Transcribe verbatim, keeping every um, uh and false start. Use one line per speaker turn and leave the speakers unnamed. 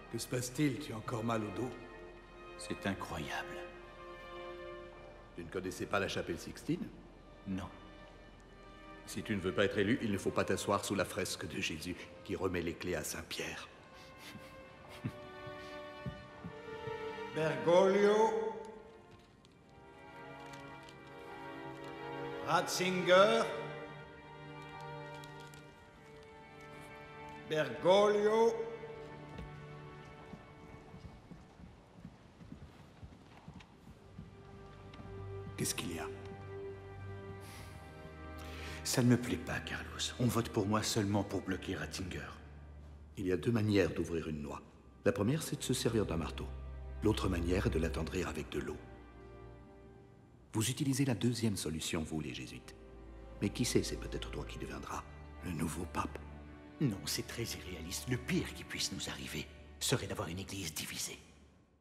Que se passe-t-il? Tu as encore mal au dos?
C'est incroyable.
Tu ne connaissais pas la chapelle Sixtine?
Non.
Si tu ne veux pas être élu, il ne faut pas t'asseoir sous la fresque de Jésus qui remet les clés à Saint-Pierre.
Bergoglio. Ratzinger. Bergoglio.
Qu'est-ce qu'il y a?
Ça ne me plaît pas, Carlos. On vote pour moi seulement pour bloquer Ratzinger.
Il y a deux manières d'ouvrir une noix. La première, c'est de se servir d'un marteau. L'autre manière est de l'attendrir avec de l'eau. Vous utilisez la deuxième solution, vous, les jésuites. Mais qui sait, c'est peut-être toi qui deviendras le nouveau pape.
Non, c'est très irréaliste. Le pire qui puisse nous arriver serait d'avoir une église divisée.